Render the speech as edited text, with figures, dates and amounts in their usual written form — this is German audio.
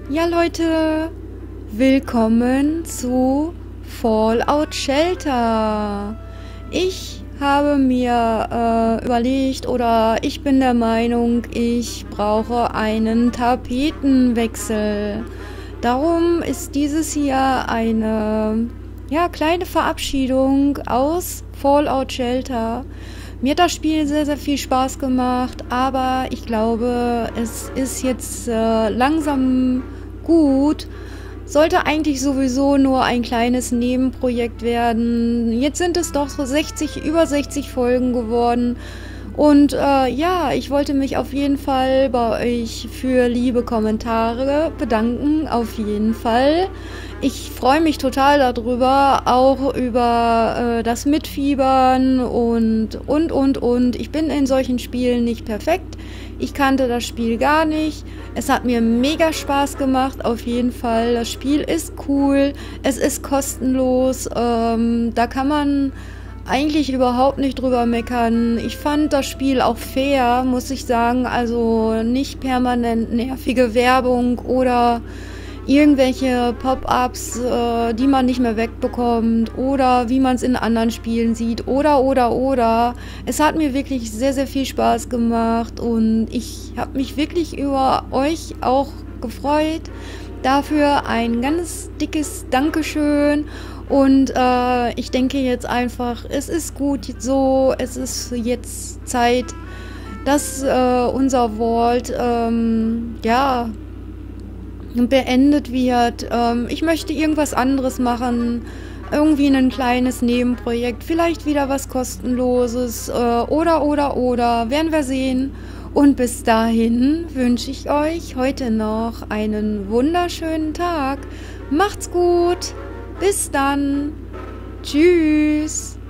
Ja Leute, willkommen zu Fallout Shelter. Ich habe mir überlegt oder ich bin der Meinung, ich brauche einen Tapetenwechsel. Darum ist dieses hier eine kleine Verabschiedung aus Fallout Shelter. Mir hat das Spiel sehr, sehr viel Spaß gemacht, aber ich glaube, es ist jetzt langsam gut. Sollte eigentlich sowieso nur ein kleines Nebenprojekt werden. Jetzt sind es doch so über 60 Folgen geworden. Und ich wollte mich auf jeden Fall bei euch für liebe Kommentare bedanken. Auf jeden Fall. Ich freue mich total darüber, auch über das Mitfiebern und. Ich bin in solchen Spielen nicht perfekt. Ich kannte das Spiel gar nicht. Es hat mir mega Spaß gemacht, auf jeden Fall. Das Spiel ist cool. Es ist kostenlos. Da kann man eigentlich überhaupt nicht drüber meckern. Ich fand das Spiel auch fair, muss ich sagen. Also nicht permanent nervige Werbung oder irgendwelche Pop-ups, die man nicht mehr wegbekommt oder wie man es in anderen Spielen sieht oder. Es hat mir wirklich sehr, sehr viel Spaß gemacht und ich habe mich wirklich über euch auch gefreut. Dafür ein ganz dickes Dankeschön und ich denke jetzt einfach, es ist gut so, es ist jetzt Zeit, dass unser Vault beendet wird. Ich möchte irgendwas anderes machen, irgendwie ein kleines Nebenprojekt, vielleicht wieder was kostenloses oder, werden wir sehen. Und bis dahin wünsche ich euch heute noch einen wunderschönen Tag. Macht's gut, bis dann, tschüss.